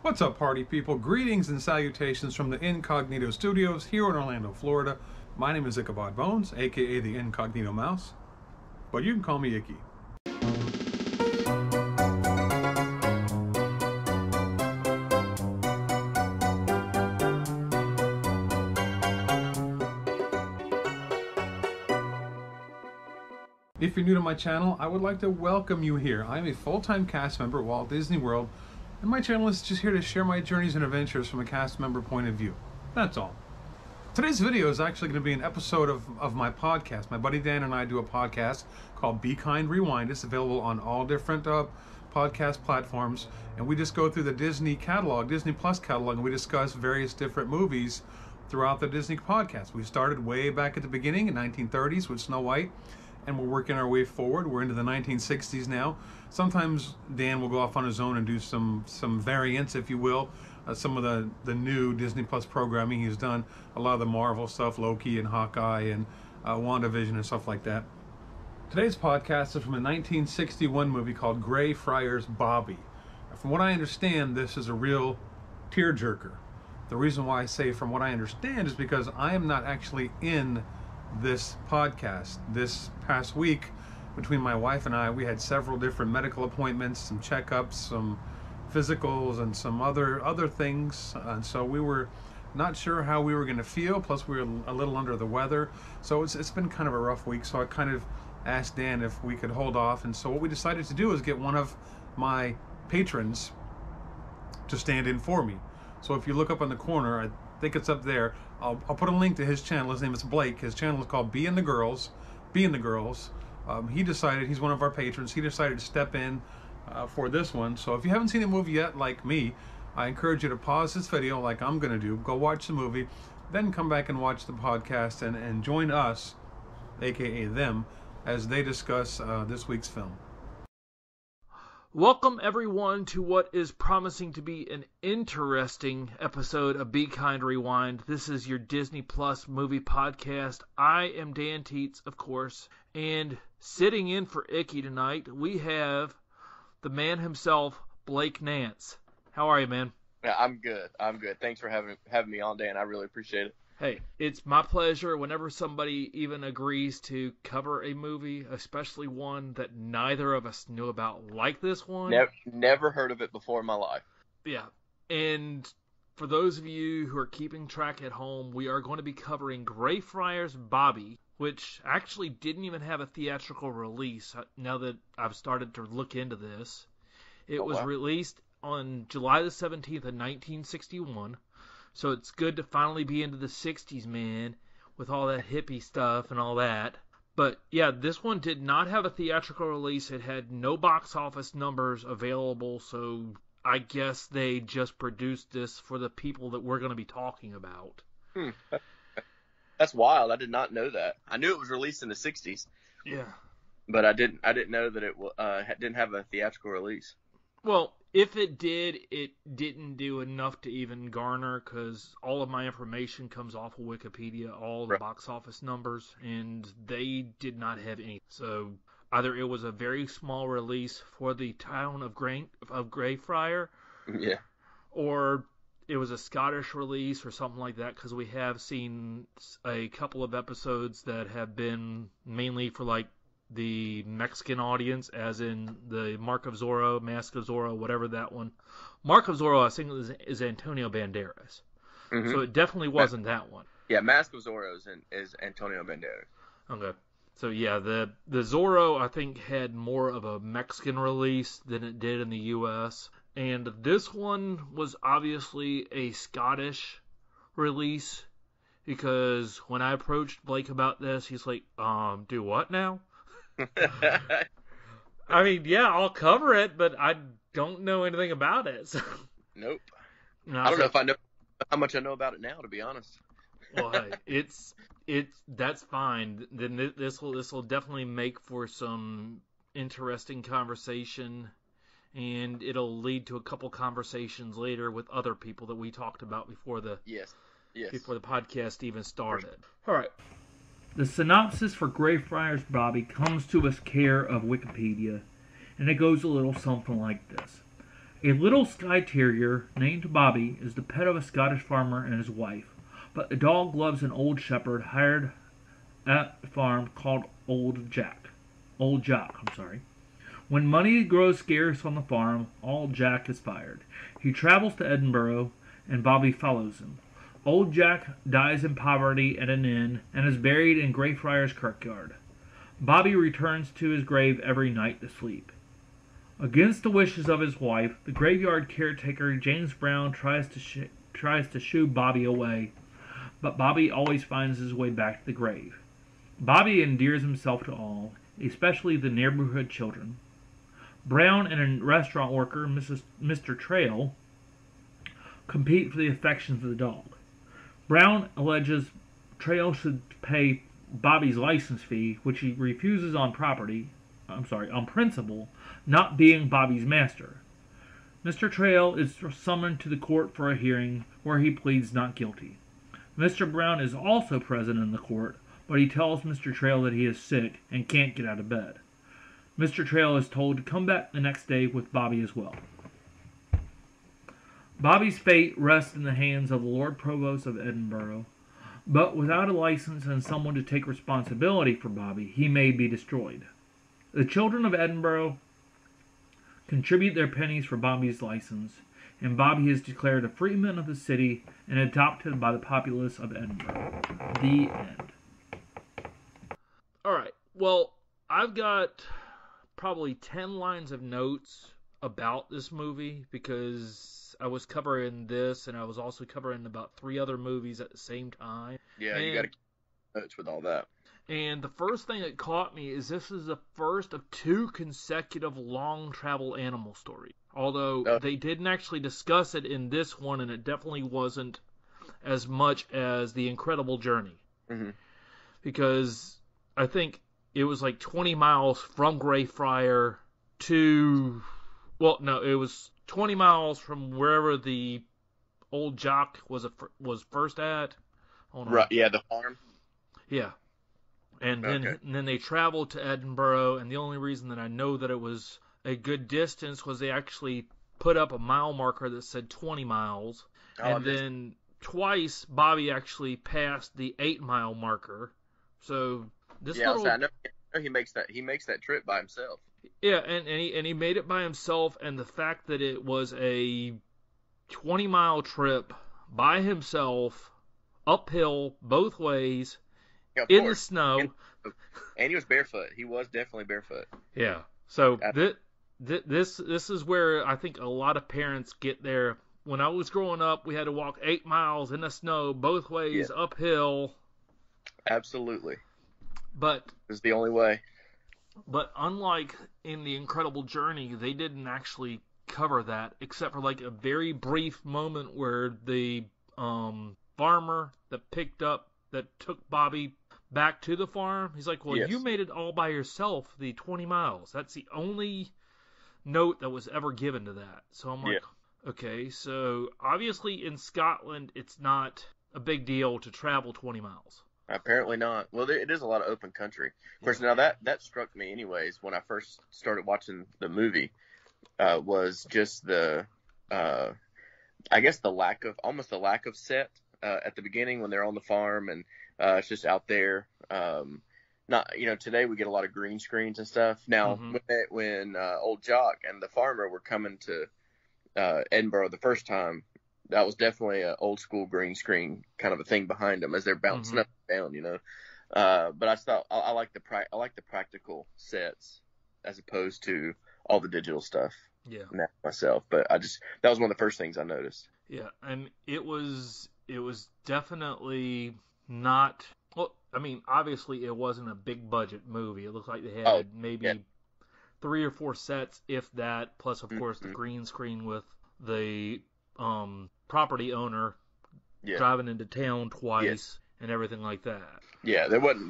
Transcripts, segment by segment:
What's up, party people? Greetings and salutations from the Incognito Studios here in Orlando, Florida. My name is Ichabod Bones, aka the Incognito Mouse, but you can call me Icky. If you're new to my channel, I would like to welcome you here. I am a full-time cast member at Walt Disney World, and my channel is just here to share my journeys and adventures from a cast member point of view. That's all. Today's video is actually going to be an episode of my podcast. My buddy Dan and I do a podcast called Be Kind Rewind. It's available on all different podcast platforms, and we just go through the Disney catalog, Disney Plus catalog, and we discuss various different movies throughout the Disney podcast. We started way back at the beginning in 1930s with Snow White, and we're working our way forward. We're into the 1960s now. Sometimes Dan will go off on his own and do some variants, if you will. Some of the new Disney Plus programming he's done. A lot of the Marvel stuff, Loki and Hawkeye and WandaVision and stuff like that. Today's podcast is from a 1961 movie called Greyfriar's Bobby. From what I understand, this is a real tearjerker. The reason why I say from what I understand is because I am not actually in this podcast. This past week, between my wife and I, we had several different medical appointments, some checkups, some physicals, and some other things, and so we were not sure how we were going to feel, plus we were a little under the weather, so it's been kind of a rough week. So I kind of asked Dan if we could hold off, and so what we decided to do is get one of my patrons to stand in for me. So if you look up in the corner, I think it's up there, I'll put a link to his channel. His name is Blake. His channel is called Be in the Girls. He decided, he's one of our patrons, he decided to step in for this one. So if you haven't seen the movie yet, like me, I encourage you to pause this video like I'm going to do, go watch the movie, then come back and watch the podcast and join us, aka them, as they discuss this week's film. Welcome everyone to what is promising to be an interesting episode of Be Kind Rewind. This is your Disney Plus movie podcast. I am Dan Teets, of course, and sitting in for Icky tonight, we have the man himself, Blake Nance. How are you, man? Yeah, I'm good. Thanks for having me on, Dan. I really appreciate it. Hey, it's my pleasure whenever somebody even agrees to cover a movie, especially one that neither of us knew about, like this one. Never heard of it before in my life. Yeah, and for those of you who are keeping track at home, we are going to be covering Greyfriar's Bobby, which actually didn't even have a theatrical release. Now that I've started to look into this, it was released on July the 17th of 1961. So it's good to finally be into the 60s, man, with all that hippie stuff and all that. But yeah, this one did not have a theatrical release. It had no box office numbers available, so I guess they just produced this for the people that we're going to be talking about. That's wild. I did not know that. I knew it was released in the 60s. Yeah. But I didn't know that it didn't have a theatrical release. Well, if it did, it didn't do enough to even garner, because all of my information comes off of Wikipedia, all the box office numbers, and they did not have any. So either it was a very small release for the town of Greyfriar, yeah, or it was a Scottish release or something like that, because we have seen a couple of episodes that have been mainly for like the Mexican audience, as in the Mark of Zorro, Mask of Zorro, whatever that one. Mark of Zorro, I think, is Antonio Banderas. Mm-hmm. So it definitely wasn't that one. Yeah, Mask of Zorro is Antonio Banderas. Okay. So yeah, the Zorro, I think, had more of a Mexican release than it did in the U.S. And this one was obviously a Scottish release, because when I approached Blake about this, he's like, do what now? I mean, yeah, I'll cover it, but I don't know anything about it. So. Nope. I don't know if I know how much I know about it now, to be honest. Well, hey, that's fine. Then this will definitely make for some interesting conversation, and it'll lead to a couple conversations later with other people that we talked about before the before the podcast even started. All right. The synopsis for Greyfriar's Bobby comes to us care of Wikipedia, and it goes a little something like this. A little Skye Terrier named Bobby is the pet of a Scottish farmer and his wife, but the dog loves an old shepherd hired at the farm called Old Jock. When money grows scarce on the farm, Old Jack is fired. He travels to Edinburgh, and Bobby follows him. Old Jack dies in poverty at an inn and is buried in Greyfriar's kirkyard. Bobby returns to his grave every night to sleep. Against the wishes of his wife, the graveyard caretaker James Brown tries to shoo Bobby away, but Bobby always finds his way back to the grave. Bobby endears himself to all, especially the neighborhood children. Brown and a restaurant worker, Mr. Trail, compete for the affections of the dog. Brown alleges Trail should pay Bobby's license fee, which he refuses on principle, not being Bobby's master. Mr. Trail is summoned to the court for a hearing where he pleads not guilty. Mr. Brown is also present in the court, but he tells Mr. Trail that he is sick and can't get out of bed. Mr. Trail is told to come back the next day with Bobby as well. Bobby's fate rests in the hands of the Lord Provost of Edinburgh, but without a license and someone to take responsibility for Bobby, he may be destroyed. The children of Edinburgh contribute their pennies for Bobby's license, and Bobby is declared a freeman of the city and adopted by the populace of Edinburgh. The end. Alright, well, I've got probably 10 lines of notes about this movie because I was covering this and I was also covering about 3 other movies at the same time. Yeah, you got to keep notes with all that. And the first thing that caught me is this is the first of 2 consecutive long travel animal stories. Although they didn't actually discuss it in this one, and it definitely wasn't as much as The Incredible Journey. Mm-hmm. Because I think it was like 20 miles from Greyfriar to... Well, no, it was 20 miles from wherever the Old Jock was first at. Right, yeah, the farm. Yeah. And then they traveled to Edinburgh, and the only reason that I know that it was a good distance was they actually put up a mile marker that said 20 miles. And then twice Bobby actually passed the 8-mile marker. So this little... I know he makes that trip by himself. Yeah, and he made it by himself, and the fact that it was a 20-mile trip by himself, uphill both ways, in the snow. And he was barefoot. He was definitely barefoot. Yeah. So this is where I think a lot of parents get there. When I was growing up, we had to walk 8 miles in the snow both ways, uphill. Absolutely. But it's the only way. But unlike in The Incredible Journey, they didn't actually cover that, except for like a very brief moment where the farmer that took Bobby back to the farm, he's like, well, you made it all by yourself, the 20 miles. That's the only note that was ever given to that. So I'm like, okay, so obviously in Scotland, it's not a big deal to travel 20 miles. Apparently not. Well, it is a lot of open country. Of course, now that struck me anyways when I first started watching the movie, was just the, I guess the lack of set at the beginning when they're on the farm and it's just out there. Not, today we get a lot of green screens and stuff. Now, when Old Jock and the farmer were coming to Edinburgh the first time, that was definitely an old school green screen kind of a thing behind them as they're bouncing up and down, But I thought I like the practical sets as opposed to all the digital stuff. Yeah. Myself, but that was one of the first things I noticed. Yeah, and it was definitely not. Well, I mean, obviously it wasn't a big budget movie. It looked like they had maybe 3 or 4 sets, if that, plus of course the green screen with the property owner driving into town twice and everything like that. Yeah, there wasn't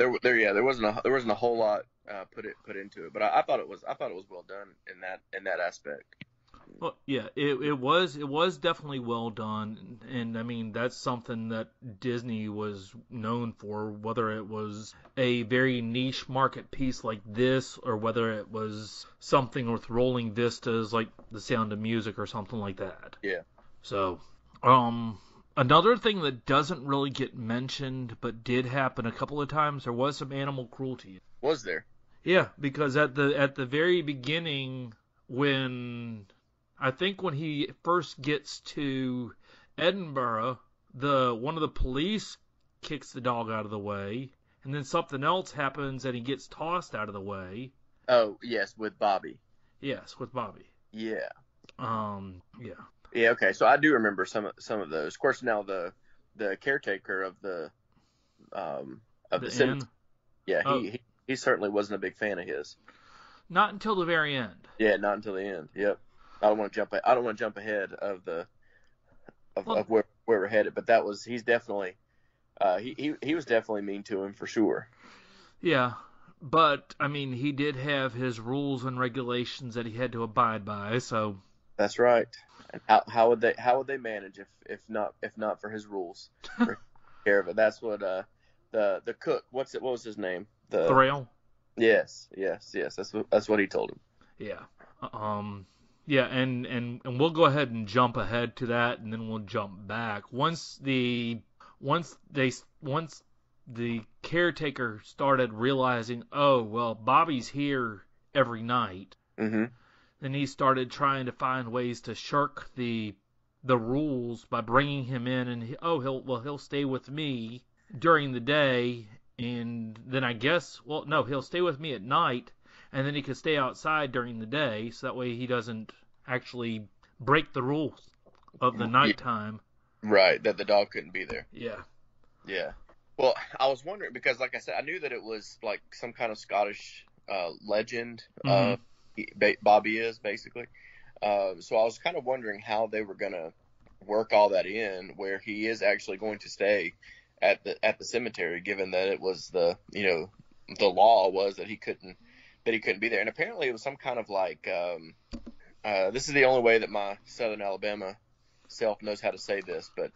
a whole lot put into it, but I thought it was well done in that aspect. Well, yeah, it was definitely well done, and I mean that's something that Disney was known for, whether it was a very niche market piece like this, or whether it was something with rolling vistas like The Sound of Music or something like that. Yeah. So, another thing that doesn't really get mentioned but did happen a couple of times, there was some animal cruelty. Was there? Yeah, because at the very beginning, when he first gets to Edinburgh, one of the police kicks the dog out of the way, and then something else happens and he gets tossed out of the way. Oh, yes, with Bobby. Yes, with Bobby. Yeah. Yeah. Yeah, okay. So I do remember some of those. Of course, now the caretaker of the cemetery. Inn? Yeah, Oh. he certainly wasn't a big fan of his. Not until the very end. Yeah, not until the end. Yep. I don't want to jump ahead of where we're headed, but he's definitely he was definitely mean to him for sure. Yeah, but I mean he did have his rules and regulations that he had to abide by, so. That's right. And how would they manage if not for his rules? For care of it. That's what the cook. What was his name? Thrail. Yes. That's what he told him. Yeah. Yeah, and we'll go ahead and jump ahead to that, and then we'll jump back. Once the caretaker started realizing, oh well, Bobby's here every night. Mm-hmm. Then he started trying to find ways to shirk the rules by bringing him in, and he'll stay with me during the day, and then I guess he'll stay with me at night. And then he could stay outside during the day, so that way he doesn't actually break the rules of the nighttime. Right, that the dog couldn't be there. Yeah. Yeah. Well, I was wondering, because like I said, I knew that it was like some kind of Scottish legend. Bobby is, basically. So I was kind of wondering how they were going to work all that in, where he is actually going to stay at the cemetery, given that it was the law was that he couldn't be there. And apparently it was some kind of like, this is the only way that my Southern Alabama self knows how to say this, but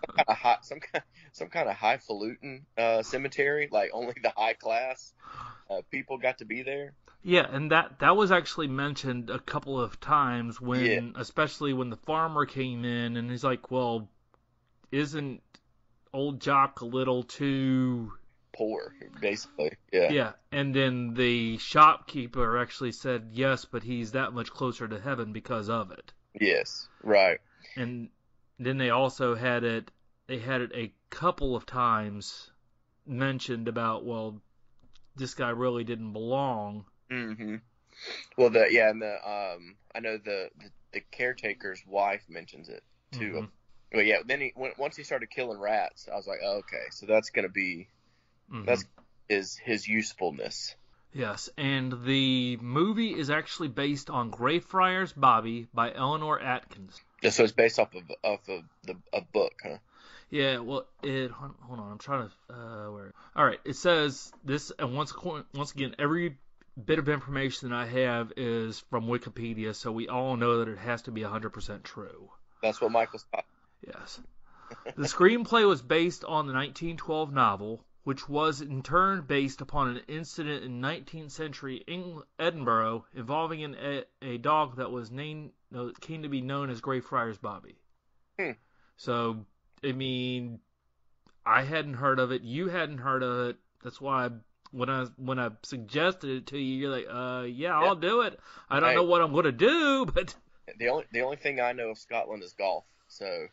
some kind of highfalutin cemetery, like only the high class people got to be there. Yeah, and that was actually mentioned a couple of times especially when the farmer came in, and he's like, well, isn't old Jock a little too poor, basically? Yeah. Yeah, and then the shopkeeper actually said yes, but he's that much closer to heaven because of it. Yes, right. And then they also had it a couple of times mentioned about, well, this guy really didn't belong. Mm-hmm. Well, I know the caretaker's wife mentions it too. Mm-hmm. But yeah, then once he started killing rats, I was like, oh, okay, so that's gonna be that's his usefulness. Yes, and the movie is actually based on Greyfriar's Bobby by Eleanor Atkins. Yeah, so it's based off of a book, huh? Yeah, well, hold on, I'm trying to where. All right, it says this, and once again, every bit of information that I have is from Wikipedia, so we all know that it has to be 100% true. That's what Michael Scott. Yes. The screenplay was based on the 1912 novel, which was in turn based upon an incident in 19th century Edinburgh involving a dog that came to be known as Greyfriar's Bobby. So, I mean, I hadn't heard of it. You hadn't heard of it. That's why when I suggested it to you, you're like, yeah, I'll do it. I don't know what I'm gonna do, but the only thing I know of Scotland is golf. So,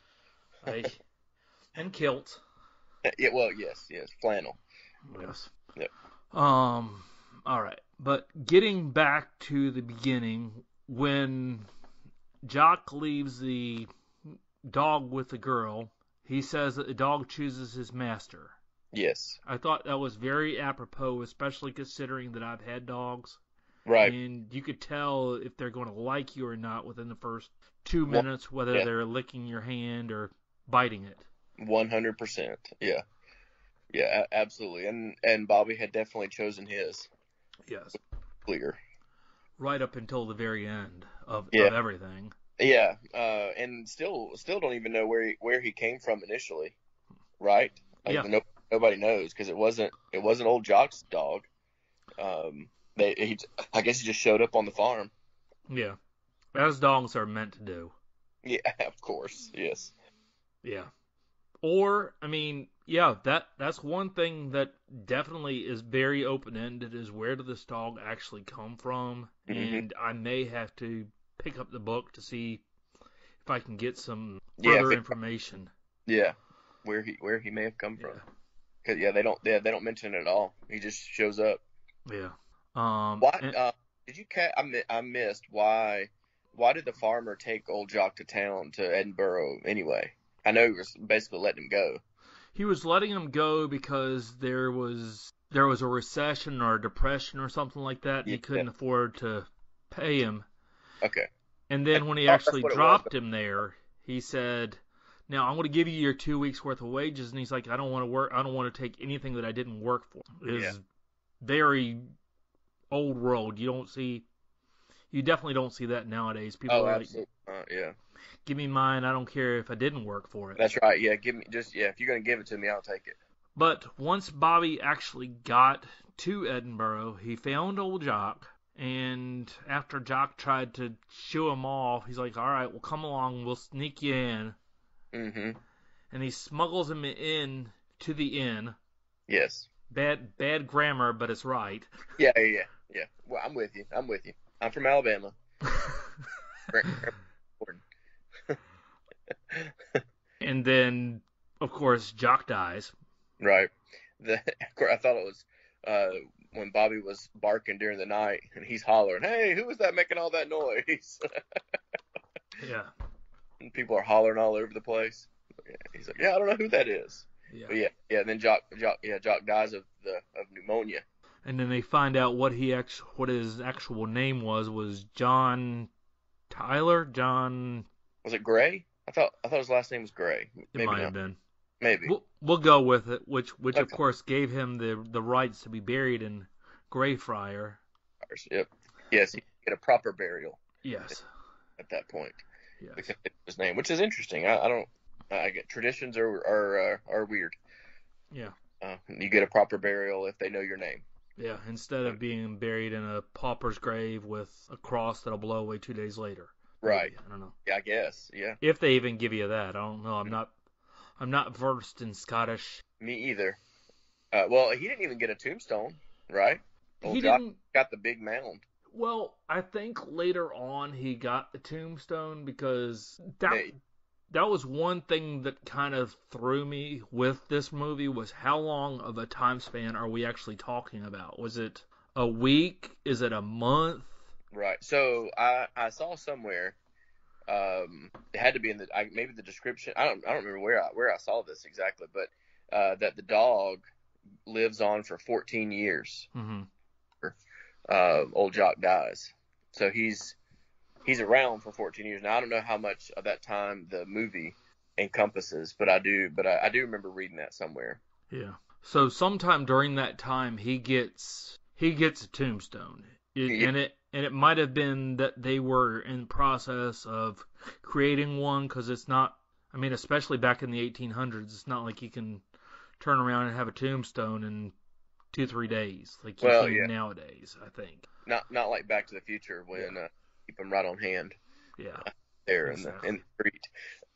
and kilt. Yeah, well, yes, flannel. Yes. Yep. All right, but getting back to the beginning, when Jock leaves the dog with the girl, he says that the dog chooses his master. Yes. I thought that was very apropos, especially considering that I've had dogs. Right. And you could tell if they're going to like you or not within the first 2 minutes, whether they're licking your hand or biting it. 100%. Yeah. Yeah, absolutely. And Bobby had definitely chosen his. Yes. Clear. Right up until the very end of everything. Yeah, and still don't even know where he came from initially, right? Like Yeah. nobody knows because it wasn't old Jock's dog. I guess he just showed up on the farm. Yeah. As dogs are meant to do. Yeah, of course, yes. Yeah. Or, I mean, yeah, that's one thing that definitely is very open-ended is where did this dog actually come from? Mm-hmm. And I may have to pick up the book to see if I can get some Yeah, further information. Yeah, where he may have come from. Yeah. Cause they don't mention it at all. He just shows up. Yeah. Why And did you I missed why did the farmer take old Jock to town to Edinburgh anyway? I know he was basically letting him go. he was letting him go because there was a recession or a depression or something like that, and he couldn't afford to pay him. Okay. And then when he That's actually what it dropped was. him there, he said, "Now I'm going to give you your 2 weeks worth of wages." And he's like, "I don't want to work. I don't want to take anything that I didn't work for." It's very old world. You definitely don't see that nowadays. People Oh, are absolutely. Yeah. "Give me mine. I don't care if I didn't work for it." That's right. Yeah, if you're gonna give it to me, I'll take it. But once Bobby actually got to Edinburgh, he found old Jock. And after Jock tried to shoo him off, he's like, "All right, well, come along. We'll sneak you in." Mm-hmm. And he smuggles him in to the inn. Yes. Bad grammar, but it's right. Yeah. Well, I'm with you. I'm from Alabama. And then, of course, Jock dies. Right. Of course, I thought it was when Bobby was barking during the night and he's hollering, "Hey, who was that making all that noise?" Yeah. And people are hollering all over the place. Yeah, he's like, "Yeah, I don't know who that is." Yeah. But yeah. Then Jock dies of pneumonia. And then they find out what his actual name was John Tyler. John. Was it Gray? I thought his last name was Gray. It Maybe might not. have been. Maybe. We'll go with it, which Okay. of course gave him the rights to be buried in Greyfriar. Yep. Yes, he get a proper burial. Yes. At that point. Yes. Because of his name, which is interesting. I don't. I get traditions are weird. Yeah. You get a proper burial if they know your name. Yeah. Instead of being buried in a pauper's grave with a cross that'll blow away 2 days later. Right. Maybe. I don't know. Yeah, I guess. Yeah. If they even give you that, I don't know. I'm not versed in Scottish. Me either. Well, he didn't even get a tombstone, right? He Jock didn't. got the big mound. Well, I think later on he got the tombstone because that was one thing that kind of threw me with this movie was how long of a time span are we actually talking about? Was it a week? Is it a month? Right. So I saw somewhere, it had to be in maybe the description. I don't remember where I saw this exactly, but that the dog lives on for 14 years. Mm-hmm. Old Jock dies, so he's around for 14 years. Now I don't know how much of that time the movie encompasses, but I do remember reading that somewhere. Yeah. So sometime during that time he gets a tombstone. And it might have been that they were in process of creating one because it's not. I mean, especially back in the 1800s, it's not like you can turn around and have a tombstone in 2-3 days like you can nowadays. I think. Not like Back to the Future when keep them right on hand. Yeah. There exactly. in the street.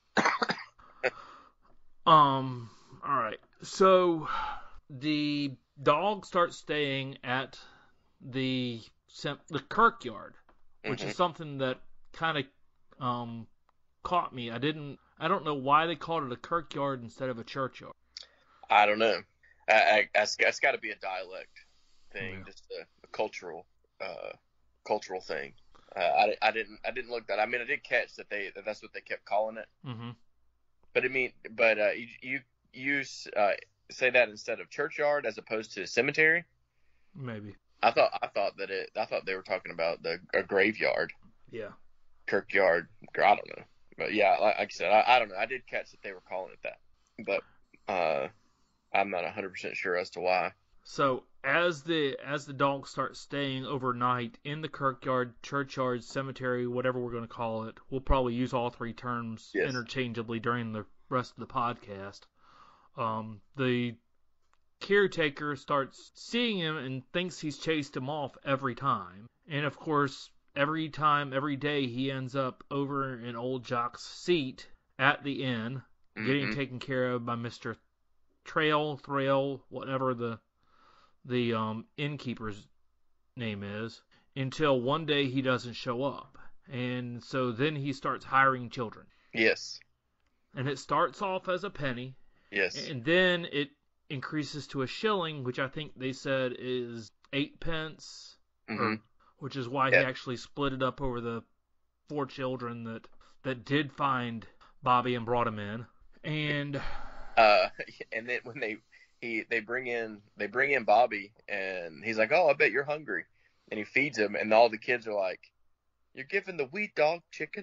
All right. So the dog starts staying at the kirkyard, which Mm-hmm. is something that kind of caught me. I don't know why they called it a kirkyard instead of a churchyard. I don't know. It's got to be a dialect thing, just a cultural thing. I didn't look that. I mean, I did catch that's what they kept calling it. Mm-hmm. But you say that instead of churchyard as opposed to cemetery. Maybe. I thought they were talking about a graveyard. Yeah. Kirkyard. I don't know. But yeah, like I said, I don't know. I did catch that they were calling it that, but I'm not 100% sure as to why. So as the dog starts staying overnight in the kirkyard, churchyard, cemetery, whatever we're going to call it, we'll probably use all three terms interchangeably during the rest of the podcast. The caretaker starts seeing him and thinks he's chased him off every time. And of course, every day, he ends up over in old Jock's seat at the inn, getting taken care of by Mr. Thrail, whatever the innkeeper's name is, until one day he doesn't show up. And so then he starts hiring children. Yes. And it starts off as a penny. Yes. And then it increases to a shilling, which I think they said is 8 pence, which is why he actually split it up over the 4 children that did find Bobby and brought him in. And then when they bring in Bobby, and he's like, "Oh, I bet you're hungry," and he feeds him, and all the kids are like, "You're giving the wee dog chicken?"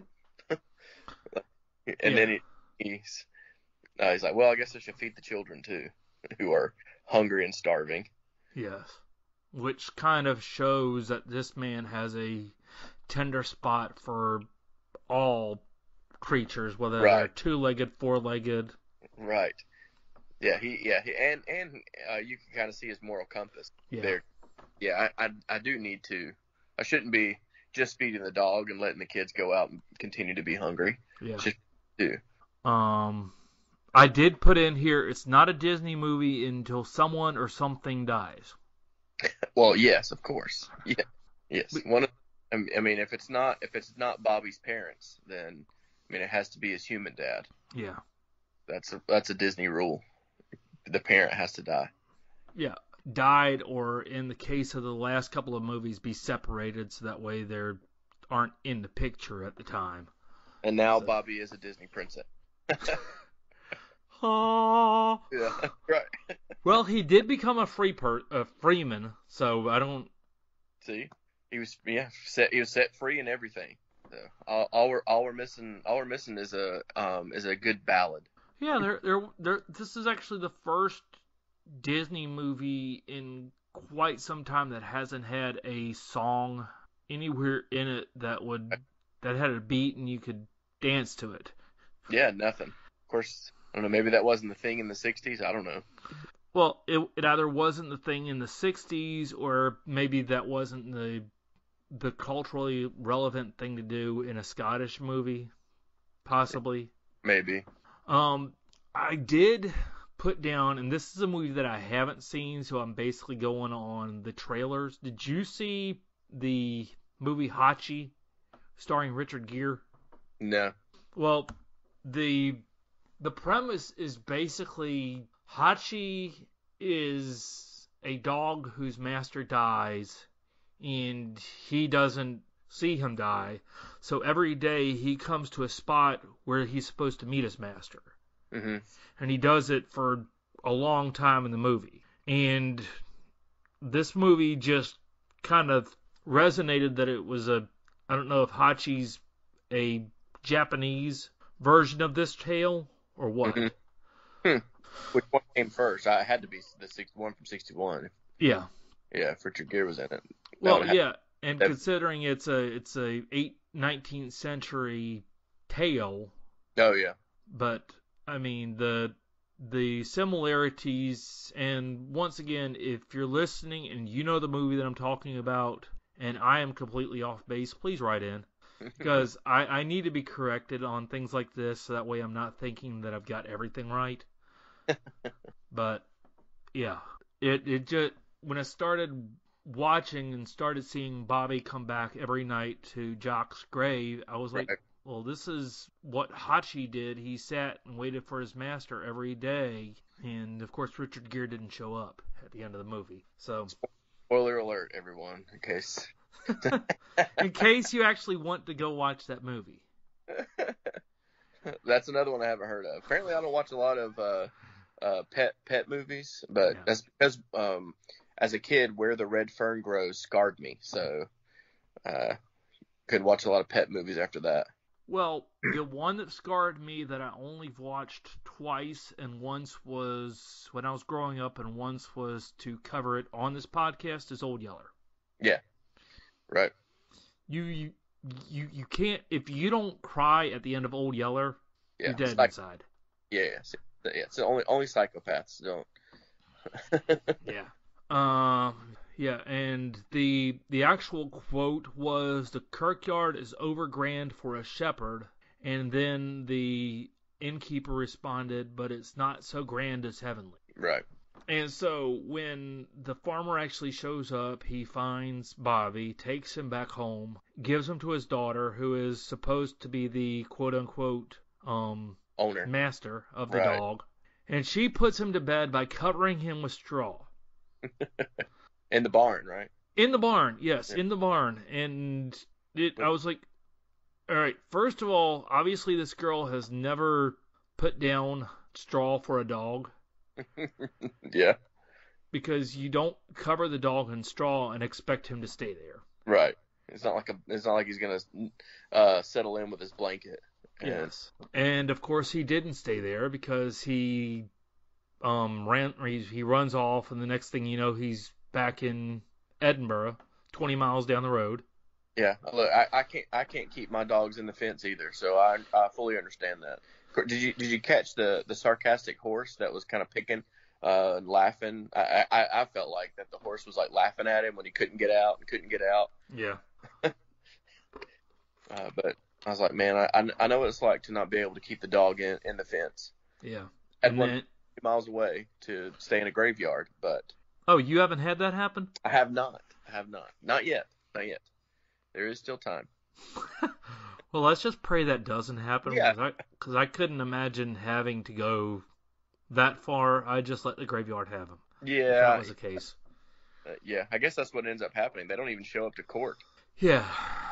And then he's like, "Well, I guess I should feed the children too, who are hungry and starving." Yes, which kind of shows that this man has a tender spot for all creatures, whether they're 2-legged, 4-legged. Right. Yeah, and you can kind of see his moral compass there. Yeah, I do need to. I shouldn't be just feeding the dog and letting the kids go out and continue to be hungry. Yeah. Should do. I did put in here, it's not a Disney movie until someone or something dies. Well, yes, of course. Yeah. Yes. I mean, if it's not Bobby's parents, then it has to be his human dad. Yeah. That's a Disney rule. The parent has to die. Yeah, died, or in the case of the last couple of movies, be separated so that way they aren't in the picture at the time. And now Bobby is a Disney princess. Aww. Yeah, right. Well, he did become a freeman, so I don't see. He was set free and everything. So all we're missing is a good ballad. Yeah, this is actually the first Disney movie in quite some time that hasn't had a song anywhere in it that had a beat and you could dance to it. Yeah, nothing. Of course, I don't know, maybe that wasn't the thing in the 60s, I don't know. Well, it either wasn't the thing in the 60s, or maybe that wasn't the culturally relevant thing to do in a Scottish movie, possibly. Maybe. I did put down, and this is a movie that I haven't seen, so I'm basically going on the trailers. Did you see the movie Hachi, starring Richard Gere? No. Well, the premise is basically Hachi is a dog whose master dies, and he doesn't see him die. So every day he comes to a spot where he's supposed to meet his master. Mm-hmm. And he does it for a long time in the movie. And this movie just kind of resonated that it was I don't know if Hachi's a Japanese version of this tale or what. Mm-hmm. Which one came first? I had to be the one from 61. Yeah. Yeah, if Richard Gere was in it. Well, yeah, and considering it's a 19th century tale. Oh yeah. But I mean the similarities, and once again, if you're listening and you know the movie that I'm talking about, and I am completely off base, please write in. Because I need to be corrected on things like this, so that way I'm not thinking that I've got everything right. But yeah, it just, when I started watching and started seeing Bobby come back every night to Jock's grave, I was like, well, this is what Hachi did. He sat and waited for his master every day, and of course Richard Gere didn't show up at the end of the movie. So spoiler alert, everyone, in case in case you actually want to go watch that movie. That's another one I haven't heard of. Apparently, I don't watch a lot of pet movies, but that's because as a kid, Where the Red Fern Grows scarred me, so couldn't watch a lot of pet movies after that. Well, the one that scarred me that I only watched twice, and once was when I was growing up, and once was to cover it on this podcast, is Old Yeller. Yeah. Right. You can't, if you don't cry at the end of Old Yeller, Yeah. you're dead Like, inside. yeah. It's the only psychopaths don't. Yeah. Yeah, and the actual quote was, "The kirkyard is over grand for a shepherd," and then the innkeeper responded, "But it's not so grand as heavenly." Right. And so when the farmer actually shows up, he finds Bobby, takes him back home, gives him to his daughter, who is supposed to be the quote-unquote Owner. master of the Right. dog, and she puts him to bed by covering him with straw. In the barn, right? In the barn, yes, Yeah. in the barn. And I was like, all right, first of all, obviously this girl has never put down straw for a dog, Yeah. because you don't cover the dog in straw and expect him to stay there. Right. It's not like he's gonna settle in with his blanket. Yes. And of course he didn't stay there, because he runs off, and the next thing you know, he's back in Edinburgh, 20 miles down the road. Yeah. Look, I can't keep my dogs in the fence either, so I fully understand that. Did you catch the sarcastic horse that was kind of picking and laughing? I felt like that the horse was like laughing at him when he couldn't get out. Yeah. But I was like, man, I know what it's like to not be able to keep the dog in the fence. Yeah. I'd And run then, miles away to stay in a graveyard, but oh, you haven't had that happen? I have not. Not yet. There is still time. Well, let's just pray that doesn't happen. Yeah. Because I couldn't imagine having to go that far. I'd just let the graveyard have him. If Yeah. that was the case. Yeah. I guess that's what ends up happening. They don't even show up to court. Yeah.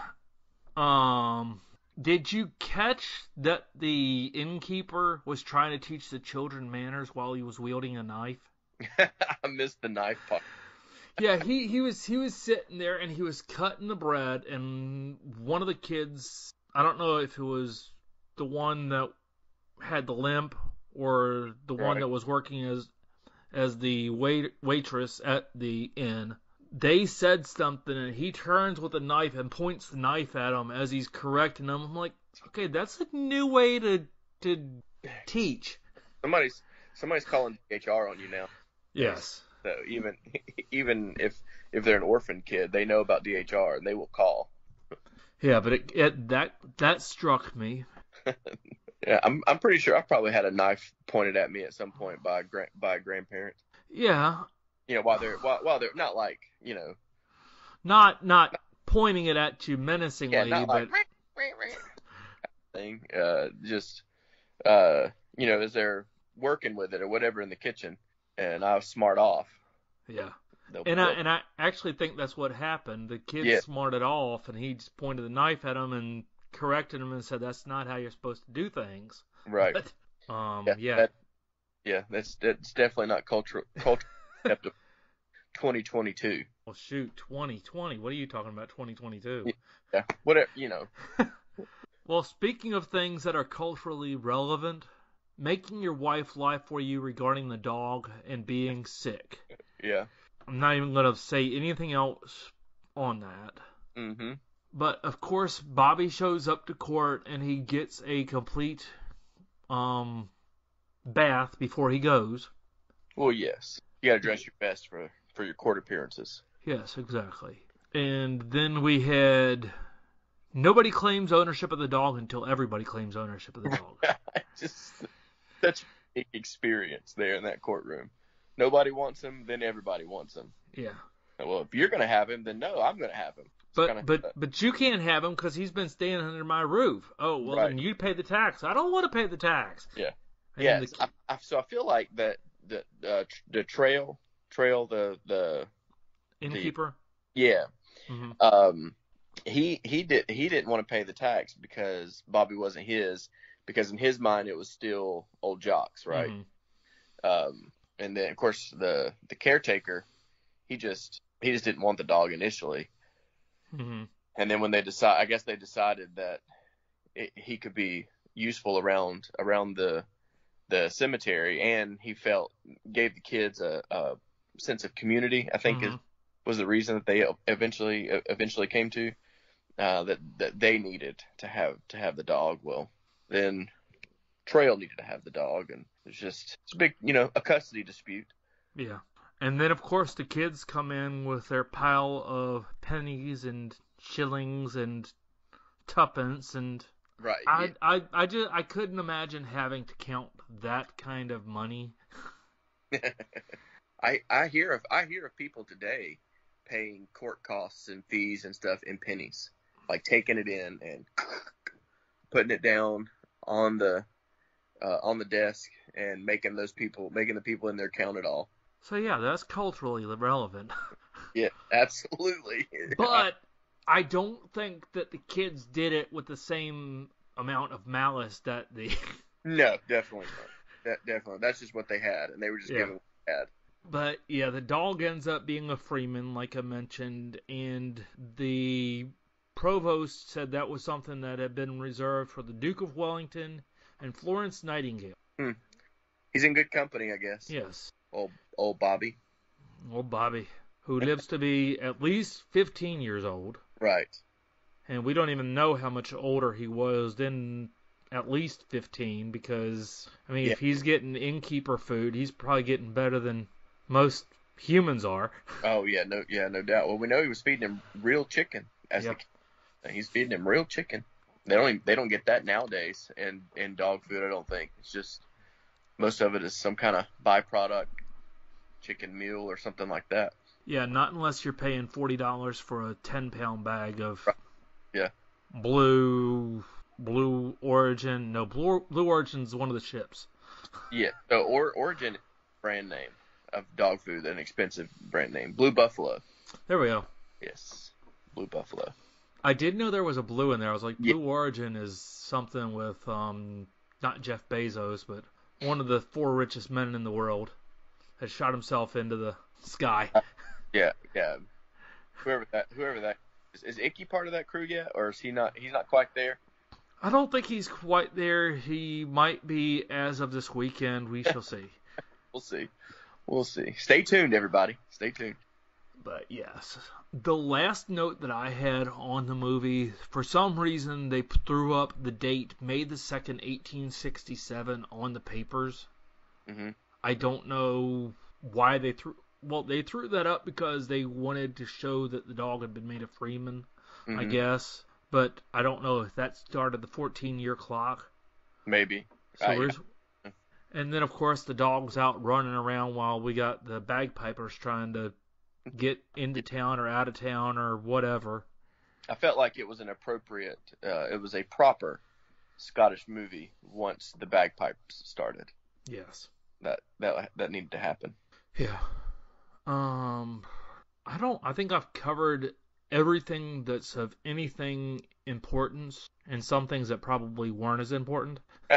Did you catch that the innkeeper was trying to teach the children manners while he was wielding a knife? I missed the knife part. Yeah, he was sitting there, and he was cutting the bread, and one of the kids, I don't know if it was the one that had the limp or the one Right. that was working as the waitress at the inn. They said something, and he turns with a knife and points the knife at him as he's correcting them. I'm like, okay, that's a new way to teach. Somebody's calling DHR on you now. Yes. So even if they're an orphan kid, they know about DHR and they will call. Yeah, but that struck me. Yeah, I'm pretty sure I probably had a knife pointed at me at some point by a grandparent. Yeah. You know, while they're not like, you know, Not pointing it at you menacingly, yeah, not but like thing. Just you know, as they're working with it or whatever in the kitchen, and I was smart off. yeah. They'll- And I actually think that's what happened. The kid Yeah. smarted off, and he just pointed the knife at him and corrected him and said, "That's not how you're supposed to do things." right. But, Yeah. That's definitely not cultural concept of 2022. Well, shoot, 2020. What are you talking about, 2022? Yeah, whatever, you know. Well, speaking of things that are culturally relevant, making your wife lie for you regarding the dog and being sick. Yeah. I'm not even going to say anything else on that. Mm-hmm. But, of course, Bobby shows up to court, and he gets a complete bath before he goes. Well, yes. You got to dress your best for your court appearances. Yes, exactly. And then we had nobody claims ownership of the dog until everybody claims ownership of the dog. Just such a unique experience there in that courtroom. Nobody wants him, then everybody wants him. Yeah. Well, if you're going to have him, then no, I'm going to have him. It's But you can't have him because he's been staying under my roof. Oh, well, Right. then you pay the tax. I don't want to pay the tax. Yeah. And Yeah. the- So I feel like that the trail, the innkeeper. yeah. Mm-hmm. He didn't want to pay the tax because Bobby wasn't his, because in his mind it was still old Jock's, right? Mm-hmm. And then of course the caretaker, he just didn't want the dog initially. Mm-hmm. And then when they decided that he could be useful around the cemetery, and he gave the kids a sense of community. I think was the reason that they eventually came to that they needed to have the dog. Well, then Trail needed to have the dog, and it's a big, a custody dispute. Yeah. And then, of course, the kids come in with their pile of pennies and shillings and tuppence, and Right. I couldn't imagine having to count that kind of money. I hear of people today paying court costs and fees and stuff in pennies, like taking it in and putting it down on the desk and making the people in there count it all. So yeah, that's culturally relevant. Yeah, absolutely. But I don't think that the kids did it with the same amount of malice that the... No, definitely not. Definitely. That's just what they had, and they were just giving what they had. But yeah, the dog ends up being a freeman, like I mentioned, and the provost said that was something that had been reserved for the Duke of Wellington and Florence Nightingale. He's in good company, I guess. Yes. Old Bobby. Old Bobby, who lives to be at least 15 years old. Right. And we don't even know how much older he was than at least 15, because, I mean, if he's getting innkeeper food, he's probably getting better than most humans are. Oh, yeah, no doubt. Well, we know he was feeding him real chicken. He's feeding him real chicken. They don't get that nowadays in dog food, I don't think. It's just, most of it is some kind of byproduct, chicken meal or something like that. Yeah, not unless you're paying $40 for a 10-pound bag of Blue Origin. No, Blue Origin's one of the chips. Yeah, so Origin brand name of dog food, an expensive brand name. Blue Buffalo. There we go. Yes, Blue Buffalo. I did know there was a blue in there. I was like, Blue Origin is something with not Jeff Bezos, but one of the 4 richest men in the world has shot himself into the sky. Yeah. Whoever that is Icky part of that crew yet, or is he not? He's not quite there. I don't think he's quite there. He might be as of this weekend. We shall see. We'll see. Stay tuned, everybody. Stay tuned. But yes, the last note that I had on the movie, for some reason they threw up the date May the 2nd, 1867 on the papers. Mm-hmm. I don't know why they threw that up because they wanted to show that the dog had been made a freeman, I guess. But I don't know if that started the 14-year clock. Maybe. And then, of course, the dog's out running around while we got the bagpipers trying to get into town or out of town or whatever. I felt like it was it was a proper Scottish movie once the bagpipes started. Yes. That needed to happen. Yeah. I think I've covered everything that's of anything importance and some things that probably weren't as important.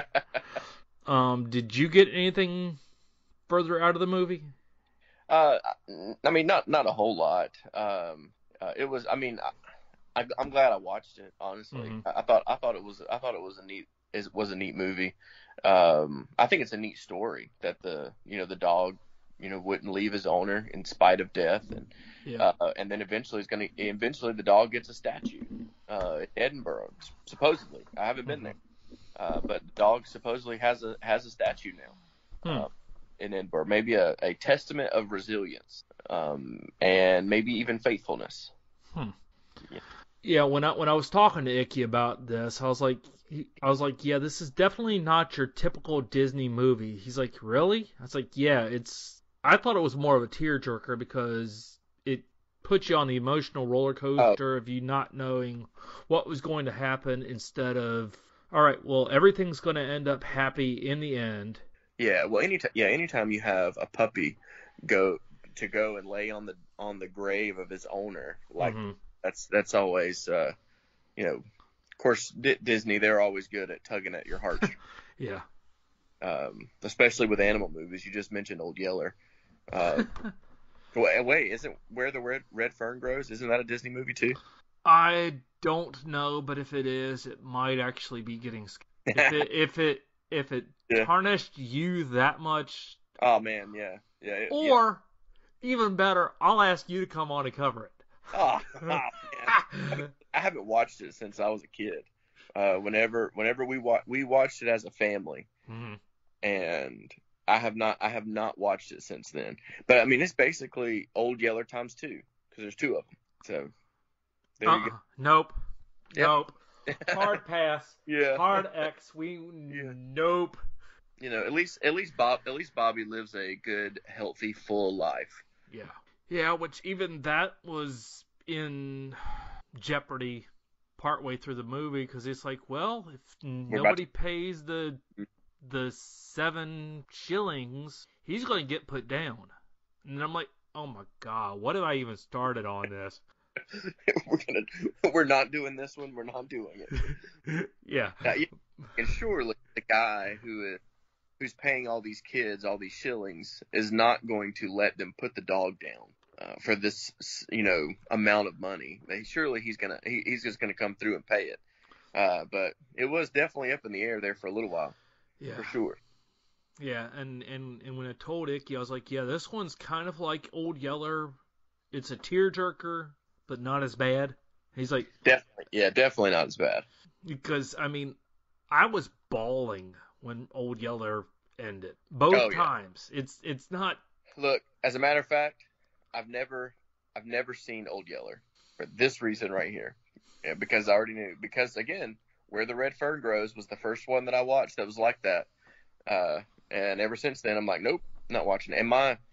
Did you get anything further out of the movie? I mean, not a whole lot. It was. I mean, I'm glad I watched it. Honestly, I thought it was a neat movie. I think it's a neat story that the dog wouldn't leave his owner in spite of death, and then eventually the dog gets a statue in Edinburgh, supposedly. I haven't been there, but the dog supposedly has a statue now in Edinburgh. Maybe a testament of resilience, and maybe even faithfulness. Yeah, when I was talking to Icky about this, I was like, yeah, this is definitely not your typical Disney movie. He's like, really? I was like, yeah, I thought it was more of a tearjerker because it puts you on the emotional roller coaster of you not knowing what was going to happen instead of, all right, well, everything's going to end up happy in the end. Yeah, well, anytime you have a puppy go and lay on the grave of his owner, like that's always, of course, Disney, they're always good at tugging at your heart. Yeah. Especially with animal movies. You just mentioned Old Yeller. Wait, isn't Where the Red Fern Grows? Isn't that a Disney movie too? I don't know, but if it is, it might actually be getting scared. If it Yeah. tarnished you that much, Oh man, yeah. or even better, I'll ask you to come on and cover it. Oh, man. I haven't watched it since I was a kid. Whenever we watched it as a family, and I have not watched it since then. But I mean, it's basically Old Yeller times 2 because there's 2 of them. So there you go. Nope. Yep. Nope. Hard pass. Yeah. Hard X. Nope. You know, at least Bobby lives a good, healthy, full life. Yeah. Yeah, which even that was in jeopardy partway through the movie because it's like, well, if nobody pays the 7 shillings, he's going to get put down. And I'm like, oh my God, what have I even started on this? We're not doing this one. We're not doing it. Yeah. And surely the guy who's paying all these kids all these shillings is not going to let them put the dog down for this, amount of money. Surely he's just gonna come through and pay it. But it was definitely up in the air there for a little while. Yeah. For sure. Yeah, and when I told Icky, I was like, yeah, this one's kind of like Old Yeller. It's a tearjerker, but not as bad. He's like, definitely not as bad. Because I mean, I was bawling when Old Yeller ended both times. It's not. Look, as a matter of fact, I've never seen Old Yeller for this reason right here. Yeah, because I already knew. Because again, Where the Red Fern Grows was the first one that I watched that was like that. And ever since then, I'm like, nope, not watching it. And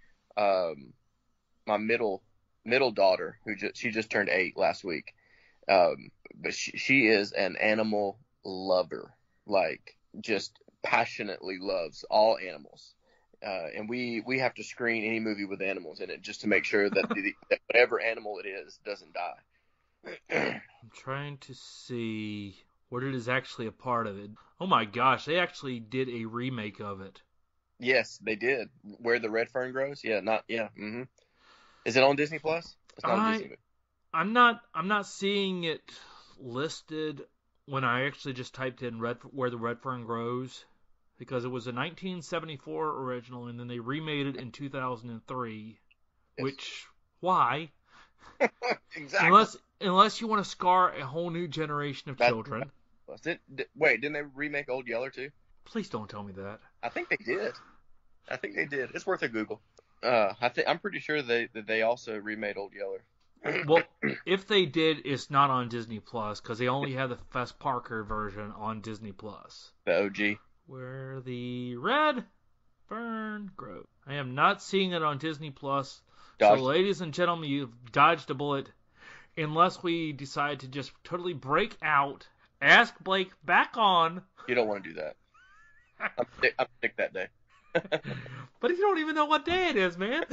my middle daughter, she just turned 8 last week, but she is an animal lover, like just passionately loves all animals. And we have to screen any movie with animals in it just to make sure that that whatever animal it is doesn't die. I'm trying to see what it is actually a part of it. Oh my gosh, they actually did a remake of it. Yes, they did. Where the Red Fern Grows? Yeah, mm-hmm. Is it on Disney Plus? It's not on Disney. I'm not seeing it listed when I actually just typed in Where the Red Fern Grows, because it was a 1974 original and then they remade it in 2003. Yes. Which, why? Exactly. Unless you want to scar a whole new generation of children. Wait, didn't they remake Old Yeller too? Please don't tell me that. I think they did. It's worth a Google. I'm pretty sure they also remade Old Yeller. Well, if they did, it's not on Disney Plus because they only have the Fess Parker version on Disney Plus. The OG. Where the Red Fern Grows. I am not seeing it on Disney Plus. So, ladies and gentlemen, you've dodged a bullet. Unless we decide to just totally break out, ask Blake back on. You don't want to do that. I'm sick that day. But you don't even know what day it is, man.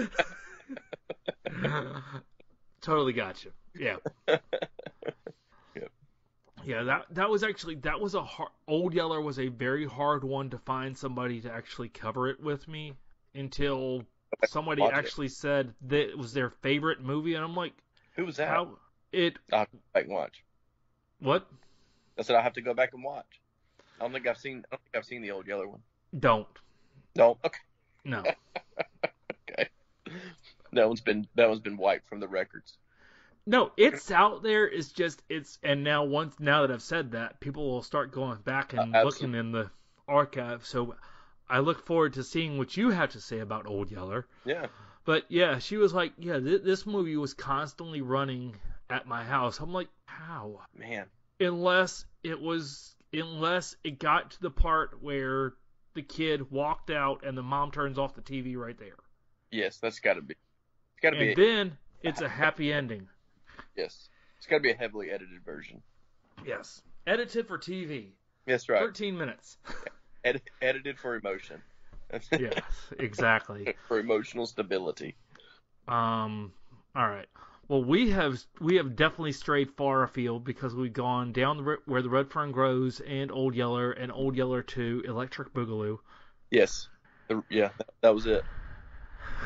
Totally got you. Yeah. Yep. Yeah, that was a hard, Old Yeller was a very hard one to find somebody to actually cover it with me until somebody actually said that it was their favorite movie, and I'm like, who was that? I'll have to go back and watch. What? I said I'll have to go back and watch. I don't think I've seen the Old Yeller one. Don't. Okay. No. Okay. That one's been wiped from the records. No, it's out there. And now that I've said that, people will start going back and looking in the archive. So I look forward to seeing what you have to say about Old Yeller. Yeah. But yeah, she was like, yeah, this movie was constantly running at my house. I'm like, how? Man. Unless it got to the part where the kid walked out and the mom turns off the TV right there. Yes, that's got to be. And then it's a happy ending. Yes. It's got to be a heavily edited version. Yes. Edited for TV. That's right. 13 minutes. Edited for emotion. Yes, exactly. For emotional stability. All right. Well, we have definitely strayed far afield because we've gone down Where the Red Fern Grows and Old Yeller 2, Electric Boogaloo. Yes. That was it.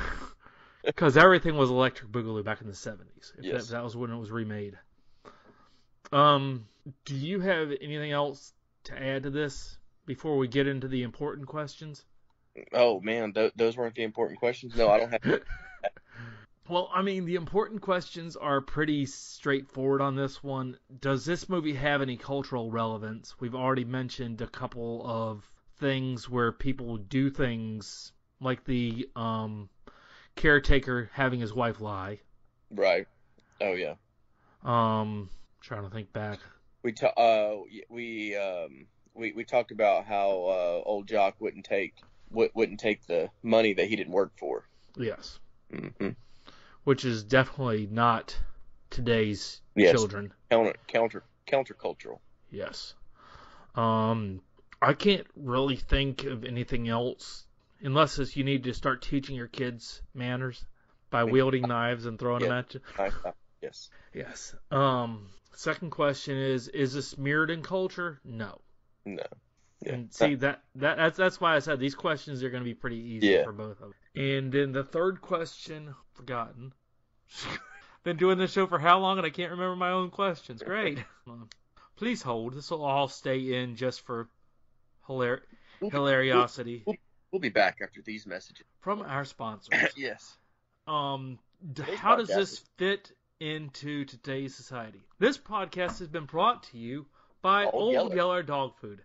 Because everything was Electric Boogaloo back in the 70s. Yes. That was when it was remade. Do you have anything else to add to this before we get into the important questions? Oh man, those weren't the important questions. No, I don't have. Well, I mean, the important questions are pretty straightforward on this one. Does this movie have any cultural relevance? We've already mentioned a couple of things where people do things like the caretaker having his wife lie. Right. Oh yeah. Trying to think back. We talked about how old Jock wouldn't take the money that he didn't work for. Yes. Mm-hmm. Which is definitely not today's children. Countercultural. Yes. I can't really think of anything else unless it's you need to start teaching your kids manners by wielding knives and throwing them at you. Yes. Yes. Second question is this mirrored in culture? No. No. Yeah. And see that's why I said these questions are going to be pretty easy for both of them. And then the third question, forgotten. Been doing this show for how long and I can't remember my own questions. Great. Please hold. This will all stay in just for hilariosity. We'll be back after these messages from our sponsors. Yes. How does this fit into today's society? This podcast has been brought to you by Old Yeller Dog Food.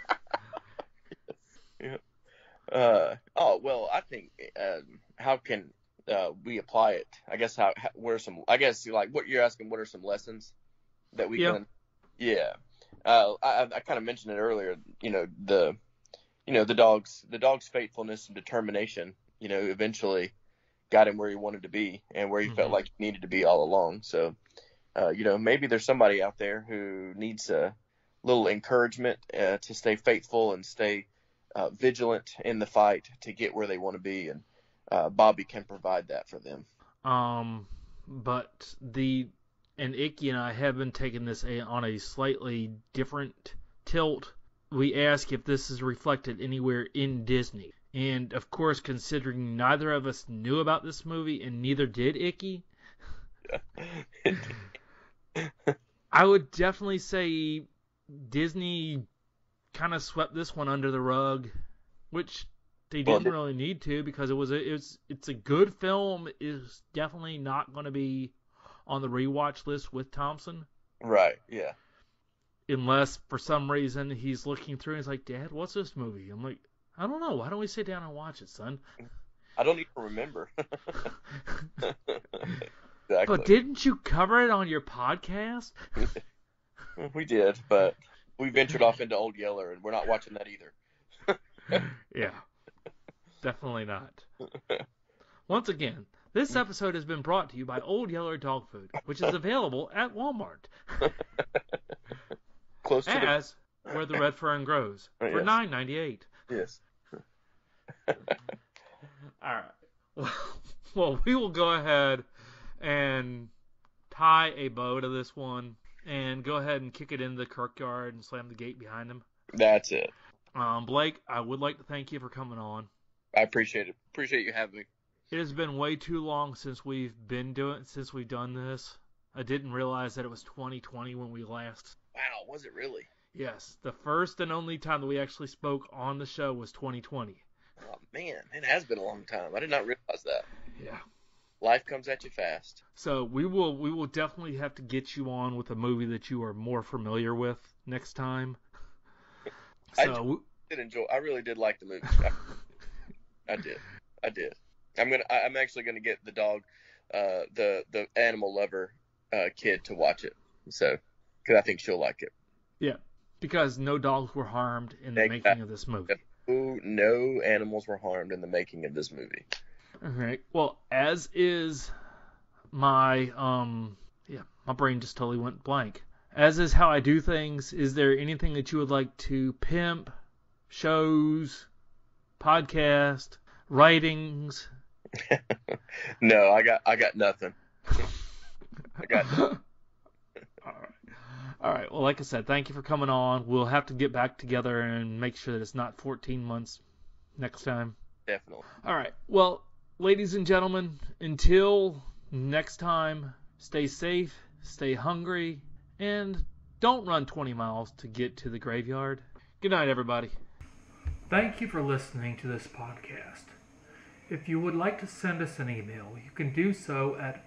Yeah. Well, I think how can we apply it? I guess what are some lessons that we can? Yeah. I kind of mentioned it earlier. The dog's faithfulness and determination. Eventually got him where he wanted to be and where he felt like he needed to be all along. So, maybe there's somebody out there who needs a little encouragement to stay faithful and stay vigilant in the fight to get where they want to be, and Bobby can provide that for them. But Icky and I have been taking this on a slightly different tilt. We ask if this is reflected anywhere in Disney. And, of course, considering neither of us knew about this movie and neither did Icky, I would definitely say Disney kind of swept this one under the rug, which they didn't really need to because it's a good film. It's definitely not going to be on the rewatch list with Thompson. Right, yeah. Unless, for some reason, he's looking through and he's like, Dad, what's this movie? I'm like, I don't know. Why don't we sit down and watch it, son? I don't even remember. Exactly. But didn't you cover it on your podcast? We did, but we ventured off into Old Yeller, and we're not watching that either. Yeah. Definitely not. Once again, this episode has been brought to you by Old Yeller Dog Food, which is available at Walmart. Close to where the red fern grows for $9.98. Yes. All right. Well, we will go ahead and tie a bow to this one and go ahead and kick it into the kirkyard and slam the gate behind him. That's it. Blake, I would like to thank you for coming on. I appreciate it. Appreciate you having me. It has been way too long since we've done this. I didn't realize that it was 2020 when we last. Wow, was it really? Yes, the first and only time that we actually spoke on the show was 2020. Oh man, it has been a long time. I did not realize that. Yeah. Life comes at you fast. So we will definitely have to get you on with a movie that you are more familiar with next time. I really did like the movie. I did. I'm actually gonna get the dog, the animal lover kid to watch it. So, because I think she'll like it. Yeah, because no dogs were harmed in the making of this movie. No animals were harmed in the making of this movie. All right. Well, as is my my brain just totally went blank. As is how I do things. Is there anything that you would like to pimp? Shows, podcast, writings? No, I got nothing. I got nothing. All right. Well, like I said, thank you for coming on. We'll have to get back together and make sure that it's not 14 months next time. Definitely. All right. Well, ladies and gentlemen, until next time, stay safe, stay hungry, and don't run 20 miles to get to the graveyard. Good night, everybody. Thank you for listening to this podcast. If you would like to send us an email, you can do so at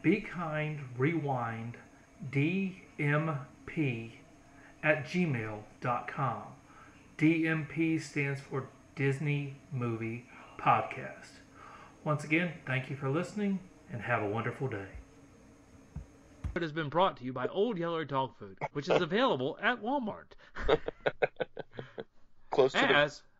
bekindrewinddmp@gmail.com. DMP stands for Disney Movie Podcast. Once again, thank you for listening and have a wonderful day. It has been brought to you by Old Yeller Dog Food, which is available at Walmart. Close to As